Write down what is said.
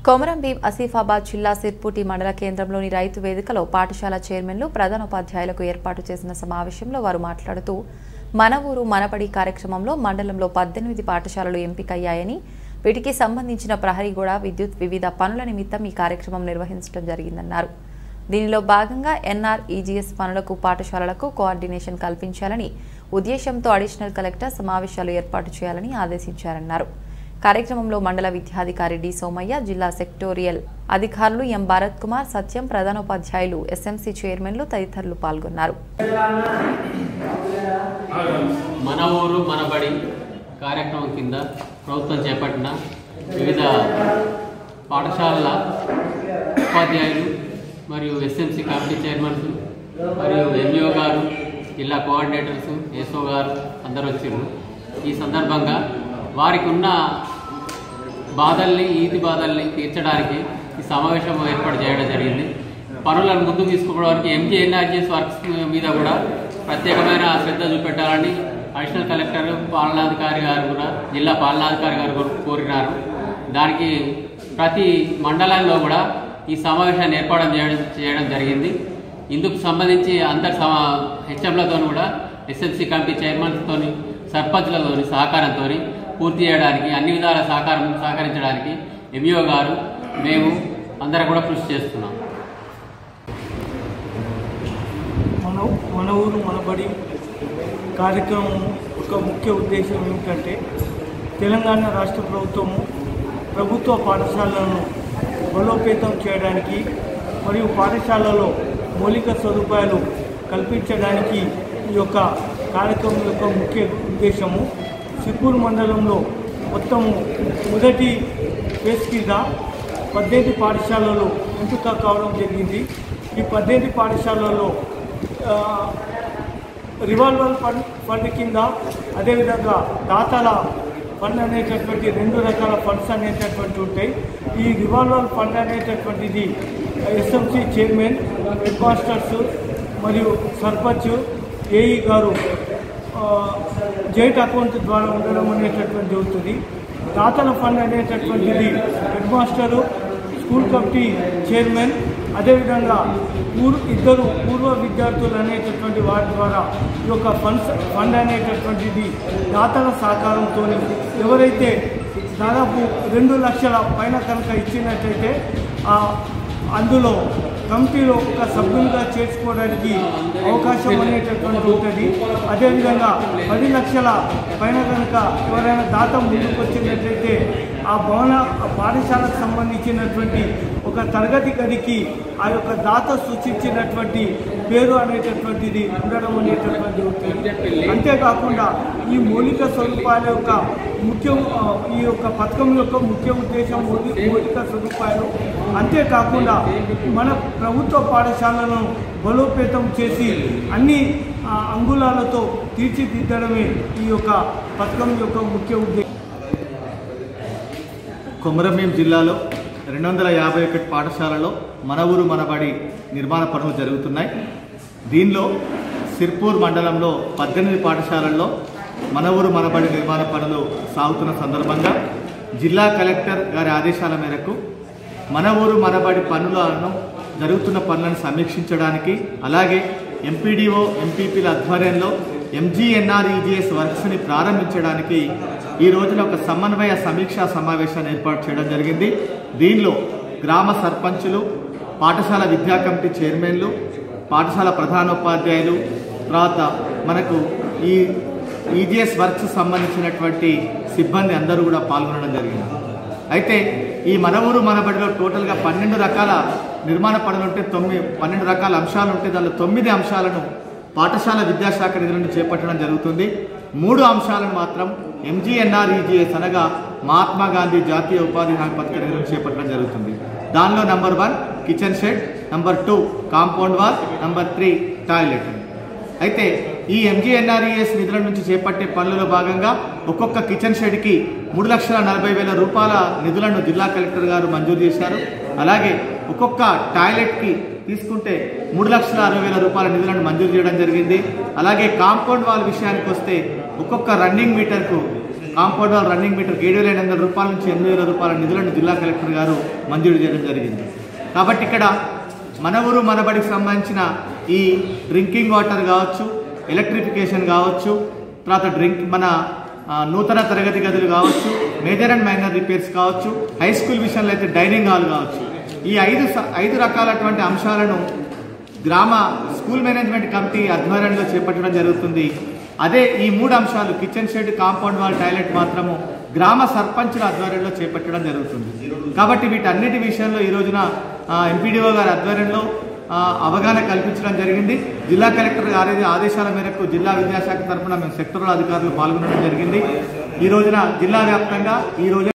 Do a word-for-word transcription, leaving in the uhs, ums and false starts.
కొమరంభీం ఆసిఫాబాద్ జిల్లా సిర్పూటి మండల కేంద్రంలోని రైతు వేదికలో పాఠశాల చైర్మన్లు ప్రధానోపాధ్యాయులకు ఏర్పాటు చేసిన సమావేశంలో వారు మాట్లాడుతూ మన ఊరు మనబడి కార్యక్రమంలో మండలంలో పద్దెనిమిది పాఠశాలలు ఎంపికయ్యాయని వీటికి సంబంధించిన ప్రహరీగోడ విద్యుత్ వివిధ పనుల నిమిత్తం ఈ కార్యక్రమం నిర్వహించడం జరిగిందన్నారు। దీనిలో భాగంగా ఎన్ఆర్ ఈజీఎస్ పనులకు పాఠశాలలకు కోఆర్డినేషన్ కల్పించాలని ఉద్దేశంతో అడిషనల్ కలెక్టర్ సమావేశాలు ఏర్పాటు చేయాలని ఆదేశించారన్నారు। కార్యక్రమంలో మండల విద్యాధికారి డి సోమయ్య, జిల్లా సెక్టోరియల్ అధికారులు ఎం భారత్ కుమార్, సత్యం, ప్రధానోపాధ్యాయులు, ఎస్ఎంసీ చైర్మన్లు తదితరులు పాల్గొన్నారు। మన ఊరు మనబడి కార్యక్రమం కింద ప్రభుత్వం చేపట్టిన వివిధ పాఠశాలల ఉపాధ్యాయులు మరియు ఎస్ఎంసీ కమిటీ చైర్మన్స్ మరియు ఎంఈఓ గారు, జిల్లా కోఆర్డినేటర్స్, ఎస్ఓ గారు అందరూ వచ్చారు। ఈ సందర్భంగా వారికి ఉన్న బాధల్ని ఈది బాధల్ని తీర్చడానికి ఈ సమావేశం ఏర్పాటు చేయడం జరిగింది। పనులను ముందుకు తీసుకోవడానికి ఎంజీ ఎన్ఆర్జీఎస్ వర్క్స్ మీద కూడా ప్రత్యేకమైన శ్రద్ధ చూపెట్టాలని అడిషనల్ కలెక్టర్ పాలనాధికారి గారు కూడా జిల్లా పాలనాధికారి గారు కోరినారు। దానికి ప్రతి మండలంలో కూడా ఈ సమావేశాన్ని ఏర్పాటు చేయడం చేయడం జరిగింది। ఇందుకు సంబంధించి అందరి సమా హెచ్ఎంలతో కూడా ఎస్ఎంసీ కమిటీ చైర్మన్స్తో సర్పంచ్లతో సహకారంతో పూర్తి చేయడానికి అన్ని విధాల సహకారం సహకరించడానికి ఎంఈఓ గారు మేము అందరం కూడా కృషి చేస్తున్నాం। మన మన ఊరు మనబడి కార్యక్రమం ఒక ముఖ్య ఉద్దేశం ఏమిటంటే తెలంగాణ రాష్ట్ర ప్రభుత్వము ప్రభుత్వ పాఠశాలలను బలోపేతం చేయడానికి మరియు పాఠశాలలో మౌలిక సదుపాయాలు కల్పించడానికి ఈ యొక్క కార్యక్రమం యొక్క ముఖ్య ఉద్దేశము సిర్పూర్ మండలంలో మొత్తము మొదటి ఫేజ్ కింద పద్దెనిమిది పాఠశాలలు ఎంపిక కావడం జరిగింది। ఈ పద్దెనిమిది పాఠశాలల్లో రివాల్వర్ ఫండ్ ఫండ్ కింద అదేవిధంగా దాతల ఫండ్ అనేటటువంటి రెండు రకాల ఫండ్స్ అనేటటువంటి ఉంటాయి। ఈ రివాల్వర్ ఫండ్ అనేటటువంటిది ఎస్ఎంసీ చైర్మన్, హెడ్ మాస్టర్స్ మరియు సర్పంచ్, ఏఈ గారు జైట్ అకౌంట్ ద్వారా ఉండడం అనేటటువంటి జరుగుతుంది। దాతల ఫండ్ అనేటటువంటిది head master, school committee chairman, అదేవిధంగా పూర్వ ఇద్దరు పూర్వ విద్యార్థులు అనేటటువంటి వారి ద్వారా ఈ యొక్క ఫండ్స్ ఫండ్ అనేటటువంటిది దాతల సహకారంతో ఎవరైతే దాదాపు రెండు లక్షల పైన కనుక ఇచ్చినట్లయితే అందులో కమిటీలో ఒక సభ్యులుగా చేర్చుకోవడానికి అవకాశం అనేటటువంటి ఉంటుంది। అదేవిధంగా పది లక్షల పైన కనుక ఎవరైనా దాత ముందుకు వచ్చినట్లయితే ఆ భవన పాఠశాలకు సంబంధించినటువంటి ఒక తరగతి గదికి ఆ యొక్క దాత సూచించినటువంటి పేరు అనేటటువంటిది ఉండడం అనేటటువంటి ఉంటుంది। అంతేకాకుండా ఈ మౌలిక సదుపాయాల యొక్క ముఖ్య ఈ యొక్క పథకం యొక్క ముఖ్య ఉద్దేశం మౌలిక సదుపాయాలు, అంతేకాకుండా మన ప్రభుత్వ పాఠశాలను బలోపేతం చేసి అన్ని అంగుళాలతో తీర్చిదిద్దడమే ఈ యొక్క పథకం యొక్క ముఖ్య ఉద్దేశం। కొమరంభీం జిల్లాలో రెండు వందల యాభై ఒకటి పాఠశాలలో మన ఊరు మనబడి నిర్మాణ పనులు జరుగుతున్నాయి। దీనిలో సిర్పూర్ మండలంలో పద్దెనిమిది పాఠశాలల్లో మన ఊరు మనబడి నిర్మాణ పనులు సాగుతున్న సందర్భంగా జిల్లా కలెక్టర్ గారి ఆదేశాల మేరకు మన ఊరు మనబడి పనులను జరుగుతున్న పనులను సమీక్షించడానికి, అలాగే ఎంపీడీఓ ఎంపీపీల ఆధ్వర్యంలో ఎంజీఎన్ఆర్ఈజీఎస్ వర్క్స్ని ప్రారంభించడానికి ఈ రోజున ఒక సమన్వయ సమీక్షా సమావేశాన్ని ఏర్పాటు చేయడం జరిగింది। దీనిలో గ్రామ సర్పంచులు, పాఠశాల విద్యా కమిటీ చైర్మన్లు, పాఠశాల ప్రధానోపాధ్యాయులు, తర్వాత మనకు ఈ ఈజీఎస్ వర్క్స్ సంబంధించినటువంటి సిబ్బంది అందరూ కూడా పాల్గొనడం జరిగింది। అయితే ఈ మన ఊరు మనబడిలో టోటల్గా పన్నెండు రకాల నిర్మాణ పనులు ఉంటే తొమ్మిది పన్నెండు రకాల అంశాలు ఉంటే దానిలో తొమ్మిది అంశాలను పాఠశాల విద్యాశాఖ నిధులను చేపట్టడం జరుగుతుంది। మూడు అంశాలను మాత్రం ఎంజీఎన్ఆర్ఈజీఎస్ అనగా మహాత్మా గాంధీ జాతీయ ఉపాధి హామీ పథక నిధులను చేపట్టడం జరుగుతుంది। దానిలో number one kitchen shed, number two compound wall, number three toilet. అయితే ఈ ఎంజీఎన్ఆర్ఈఎస్ నిధుల నుంచి చేపట్టే పనులలో భాగంగా ఒక్కొక్క కిచెన్ షెడ్కి మూడు లక్షల నలభై వేల రూపాయల నిధులను జిల్లా కలెక్టర్ గారు మంజూరు చేశారు। అలాగే ఒక్కొక్క టాయిలెట్కి తీసుకుంటే మూడు లక్షల అరవై వేల రూపాయల నిధులను మంజూరు చేయడం జరిగింది। అలాగే కాంపౌండ్ వాల్ విషయానికి వస్తే ఒక్కొక్క రన్నింగ్ మీటర్కు కాంపౌండ్ వాల్ రన్నింగ్ మీటర్ ఏడు వేల ఎనిమిది వందల రూపాయల నుంచి ఎనిమిది వేల రూపాయల నిధులను జిల్లా కలెక్టర్ గారు మంజూరు చేయడం జరిగింది. కాబట్టి ఇక్కడ మన ఊరు మనబడికి సంబంధించిన ఈ డ్రింకింగ్ వాటర్ కావచ్చు, ఎలక్ట్రిఫికేషన్ కావచ్చు, తర్వాత డ్రింక్ మన నూతన తరగతి గదులు కావచ్చు, మేజర్ అండ్ మైనర్ రిపేర్స్ కావచ్చు, హై స్కూల్ విషయంలో అయితే డైనింగ్ హాల్ కావచ్చు, ఈ ఐదు ఐదు రకాలటువంటి అంశాలను గ్రామ స్కూల్ మేనేజ్మెంట్ కమిటీ ఆధ్వర్యంలో చేపట్టడం జరుగుతుంది. అదే ఈ మూడు అంశాలు kitchen shed, compound wall, toilet మాత్రము గ్రామ సర్పంచుల ఆధ్వర్యంలో చేపట్టడం జరుగుతుంది. కాబట్టి వీటన్నిటి విషయంలో ఈ రోజున ఎంపీడీఓ గారి ఆధ్వర్యంలో అవగాహన కల్పించడం జరిగింది. జిల్లా కలెక్టర్ గారి ఆదేశాల మేరకు జిల్లా విద్యాశాఖ తరఫున మేము సెక్టరల్ అధికారులు పాల్గొనడం జరిగింది. ఈ రోజున జిల్లా వ్యాప్తంగా ఈ రోజు